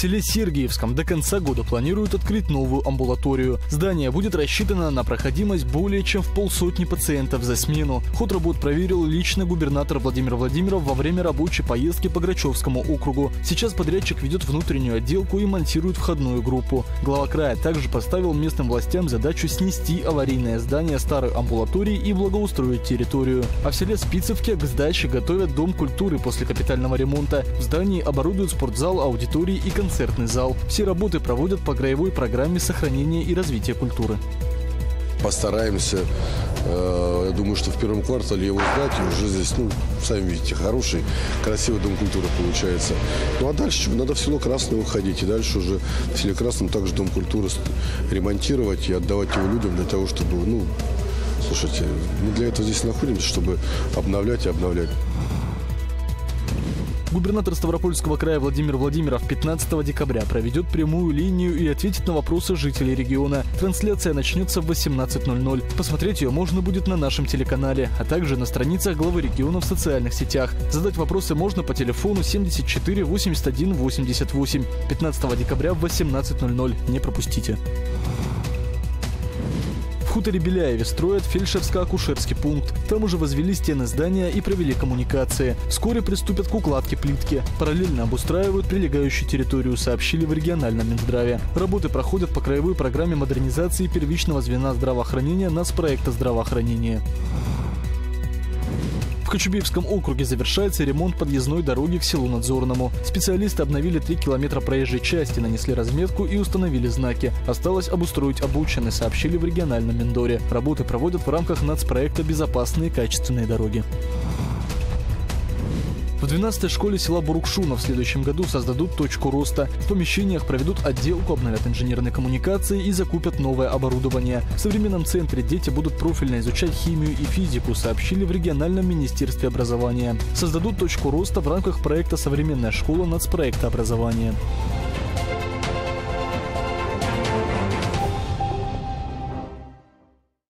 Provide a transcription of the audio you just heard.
селе Сергиевском до конца года планируют открыть новую амбулаторию. Здание будет рассчитано на проходимость более чем в 50 пациентов за смену. Ход работ проверил лично губернатор Владимир Владимиров во время рабочей поездки по Грачевскому округу. Сейчас подрядчик ведет внутреннюю отделку и монтирует входную группу. Глава края также поставил местным властям задачу снести аварийное здание старой амбулатории и благоустроить территорию. А в селе Спицевке к сдаче готовят дом культуры после капитального ремонта. В здании оборудуют спортзал, аудитории и концертный зал. Все работы проводят по краевой программе сохранения и развития культуры. Постараемся, я думаю, что в первом квартале его сдать, и уже здесь, сами видите, хороший, красивый дом культуры получается. Ну а дальше надо в село Красное уходить, и дальше уже в селе Красном также дом культуры ремонтировать и отдавать его людям для того, чтобы, слушайте, мы для этого здесь находимся, чтобы обновлять и обновлять. Губернатор Ставропольского края Владимир Владимиров 15 декабря проведет прямую линию и ответит на вопросы жителей региона. Трансляция начнется в 18:00. Посмотреть ее можно будет на нашем телеканале, а также на страницах главы региона в социальных сетях. Задать вопросы можно по телефону 74 81 88. 15 декабря в 18:00. Не пропустите. В хуторе Беляеве строят фельдшерско-акушерский пункт. Там уже возвели стены здания и провели коммуникации. Вскоре приступят к укладке плитки. Параллельно обустраивают прилегающую территорию, сообщили в региональном Минздраве. Работы проходят по краевой программе модернизации первичного звена здравоохранения нацпроекта здравоохранения. В Кочубеевском округе завершается ремонт подъездной дороги к селу Надзорному. Специалисты обновили 3 километра проезжей части, нанесли разметку и установили знаки. Осталось обустроить обочины, сообщили в региональном Миндоре. Работы проводят в рамках нацпроекта «Безопасные и качественные дороги». В 12-й школе села Бурукшуна в следующем году создадут точку роста. В помещениях проведут отделку, обновят инженерные коммуникации и закупят новое оборудование. В современном центре дети будут профильно изучать химию и физику, сообщили в региональном министерстве образования. Создадут точку роста в рамках проекта «Современная школа» нацпроекта образования.